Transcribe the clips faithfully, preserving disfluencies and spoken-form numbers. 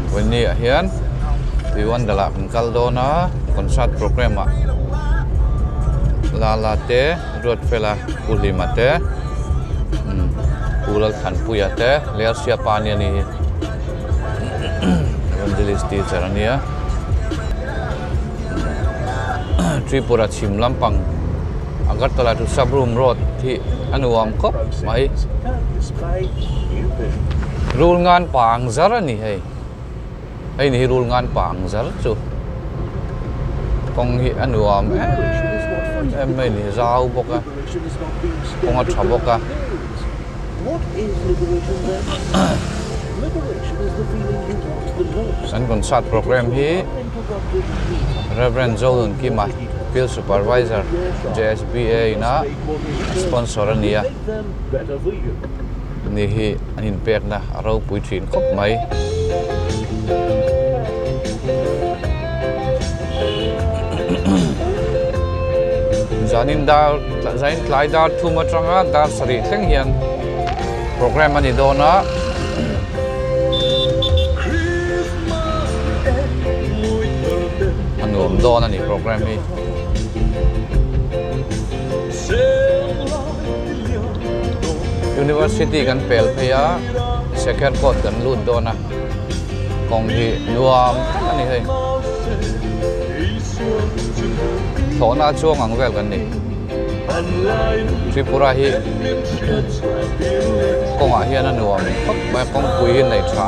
วันนี้เฮียนที่วันดลาเป็นกัลโดนะคอนเสิร์ตโปรแกรมอะลาลาเตรถเฟลาปุลิมาเตปุลขันปุยเตเลียเสียปานีนี่วันเดลิสตีเจอร์นี่ทริปุระชิมลำปังอากัตตลาดุสับรูมรถที่อนุวามครบไหมรูลงานปังซาร์นี่ให้ไอ้นี่รูลงานปังซาร์จูกองที่อนุวามเอ็มไม่นี่จ้าวบกะกองอัฐบกะฉันคนสัตว์โปรแกรมที่ Reverend Joel กี่มา Field Supervisor J S B A นะสปอนเซอร์นี่นี่ฮีอันนี้เป็กนะเราปุยถินครบไหมจานินดาวจานินคลายดาวทุ่มจังอ่ะดาวสรีเท่งเฮียนโปรแกรมอันนี้โดนนะอันนู้นโดนอันนี้โปรแกรมนี้University กันเปลพยาเซคันด์คอร์ดกันลุ่นโดนนะกองที่รวมอันนี้เลยโถน่าช่วงอังเวลกันนี่ทริปุระฮีกองอาเฮียนั่นรวมแบบกองคุยในช้า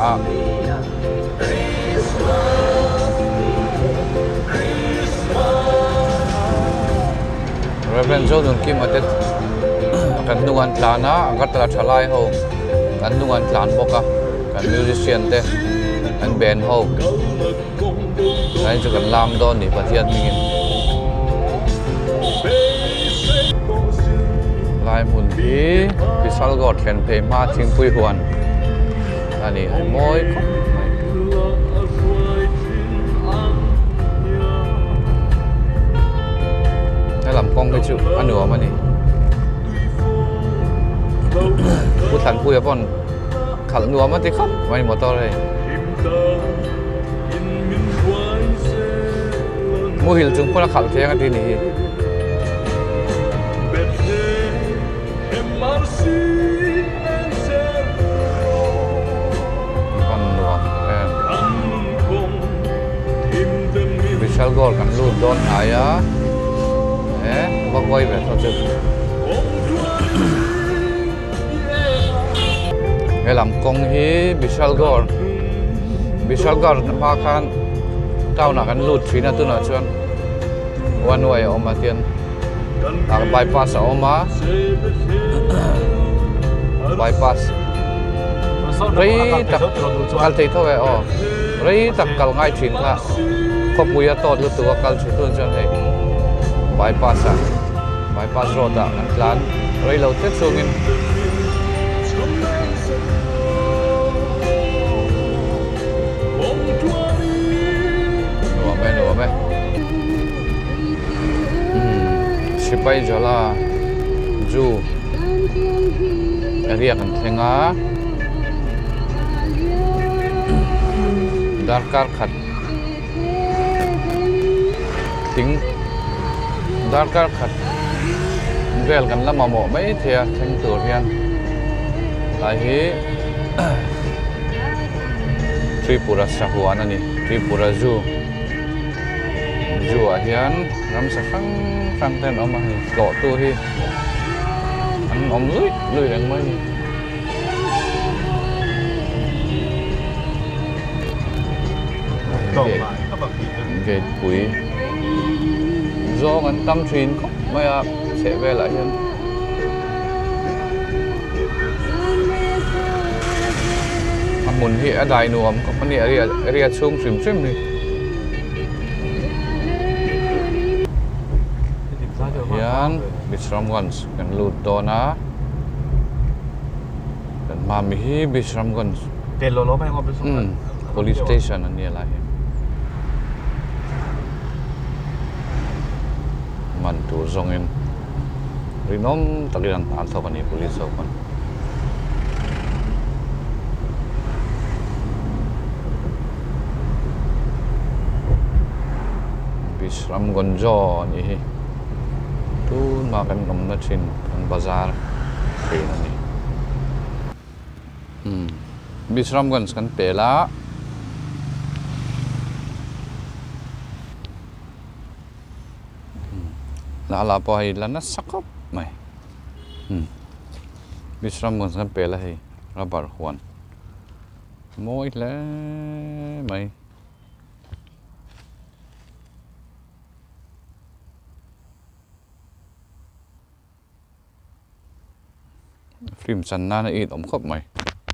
เรเวนโจนุนกิมาเตกันนุ่งหลานนะกัตลาชลายเขากันนุ่งหลานบอกอะกันมิวสิเชียนเตกันแบนเขานั่นจะกันลามโดนนี่ประเทศนี้ลายมุนที่พิซซัลกอดแคนเพย์มาทิ้งปุยหวนอันนี้ให้มวยให้ลำกล้องไปจุอันหนูมานี่พูดทันพูดแล้วป่นขัดนัวมันติครับไม่หมดตัวเลยมูหิลจุงพวกเราขัดเทียงกันที่นี่กันนัวเอ็นวิชัลกอลกันลูดโดนหายะเอ๊ะบักไว้แบบเขาจะเฮลัมกงฮีบิชัลกอร์บิชัลกอร์มาคันเจ้าหนักกันลุดชีน่าตุน่าชวนวันวัยออกมาเตียนอาบายพาสออกมาบายพาสรีตักกัลเทเท่าไหร่อ๋อรีตักกัลง่ายชินค่ะครบมุยโตลุตัวกัลชิตุนชวนให้บายพาสบายพาสโรดอ่ะอันล้านรีเราเท็ดสูงินหนูไหมสิไปจลาจูเรียกกันเทงาดาร์การขัดทิ้งดาร์การขัดเรียกกันแล้วมาหมอไม่เทียทั้งตัวเพียนหลายทีทริปุระสหัวนั่นนี่ทริปุระจูจูอาเฮียนรำสักครั้งครั้งเต้นออกมาให้หล่อตัวที่อันอมลุยลุยแรงไหมเกตปุ๋ยdo ngắn tâm truyền mới sẽ về lại hơnมันหมุนที่อะไรหนวมก็มันนี่เรียเรียชุ่มชุ่มชุ่มนี่ยันบิสรามกันกันลูดโตนะกันมามีฮีบิสรามกันเดลโลโลไปงอบบิสราม police station อันนี้อะไรมันตัวทรงเงินรินอมตะเกียงอันเท่ากันนี่ police เอากัน Bisram Gonjo ni tu makan nom na chin kan bazar pe na ni hmm Bisram Gonj kan pela la la po hai lana sakop mai hmm Bisram Gonj kan pela hai rabar huan moi le mai phim chân na ít ống khớp mày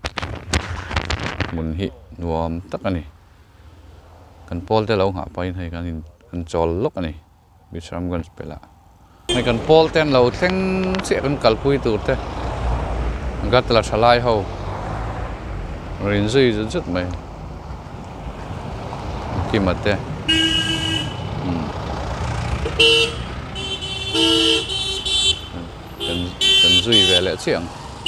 muốn hị nuông tất cả này cần pol te lâu hạ bay hay cần cần trol lúc này bị sắm gần phải lạ này cần pol ten lâu theng sẽ cần cල් pui tụt thế gắt là salai hầu rin duy rất rất mày kim mặt thế cần cần duy về lẽ chuyện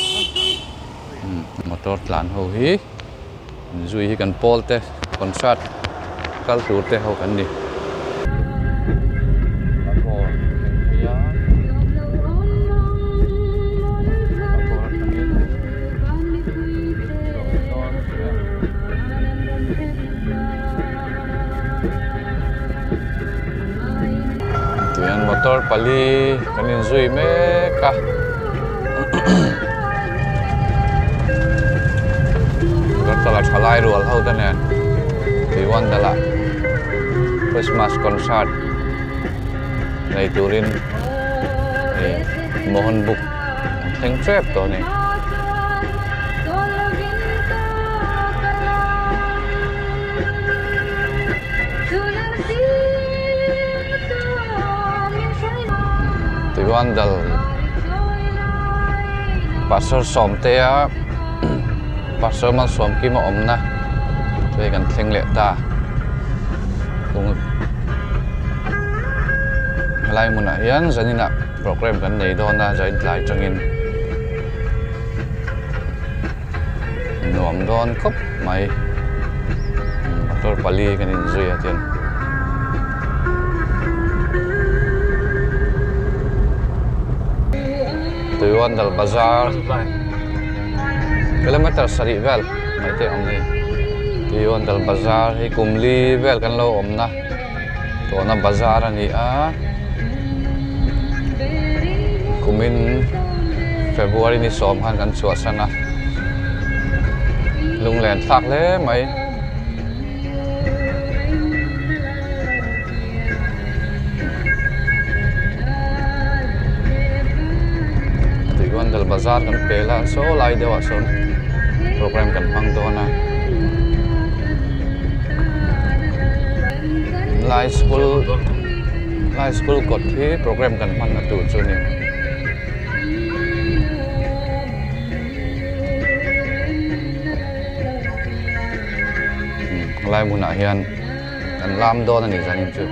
motor lan ho hi zui hi kan pol te contract kal tur te ho kan ni tuan motor pali kanin zui me ka tala chalai rual ho ta ne ti wan dala Christmas concert nei turin ni Mohan book theng trap to ne ti wan dal pastor som te a pastor man som ki ma om na tui kan thleng le ta kung lai muna hian zanina program kan nei don na zain tlai tangin nuam don khop mai motor pali kan in zui atian tui wan dal bazar kilometer sari vel mai te om ni yon dal bazar hi kumli vel kan lo om na to na bazar ani a kumin February ni som han kan chua sana lunglen thak le mai yon dal bazar kan pela so lai dewa son program kan phang to na lai school lai school kot thi program kan phang na tu chu ni lai mun a hian kan lam do na ni zanin chu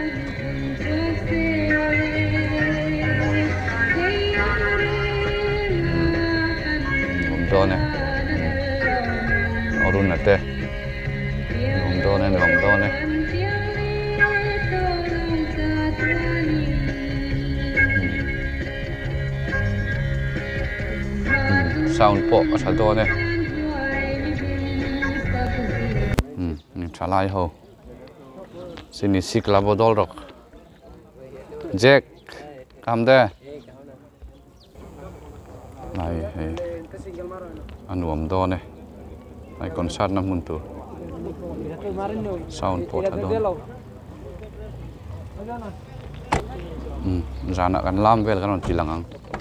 do ne orun na te nom do ne nom do ne sound po sa do ne hm ni chalai ho sini sikla bodol rok jack kam de này anuam do ne ai concert na mun tu sound pot ado hm jana kan lam vel kan tilangang